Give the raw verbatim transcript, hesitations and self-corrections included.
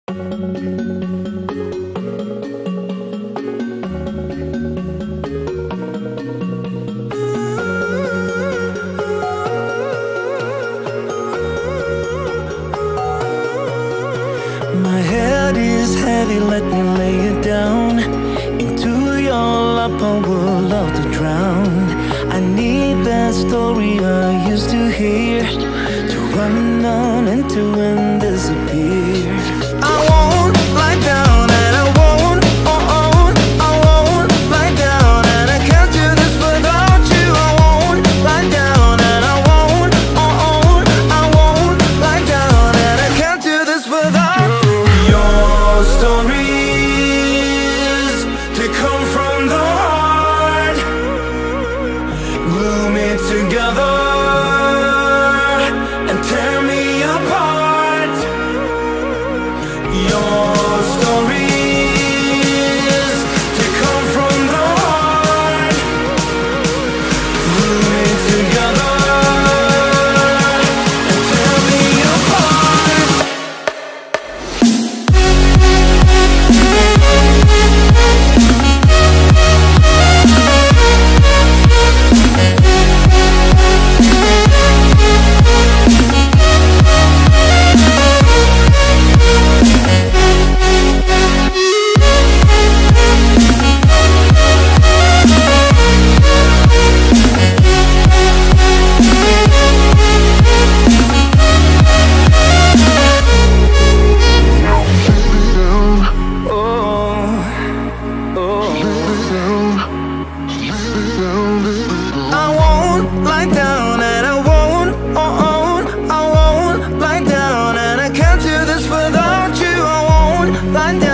My head is heavy, let me lay it down. Into your lap I would love to drown. I need that story I used to hear, to run on into and disappear. I won't lie down and I won't, oh oh, I won't lie down and I can't do this without you. I won't lie down and I won't, oh oh, I won't lie down and I can't do this without you. Your stories, they come from the heart, glue me together and tear me apart. Your stories, they come from the heart, glue me together and tear me apart. I won't lie down and I won't, oh oh, I won't lie down and I can't do this without you. I won't lie down.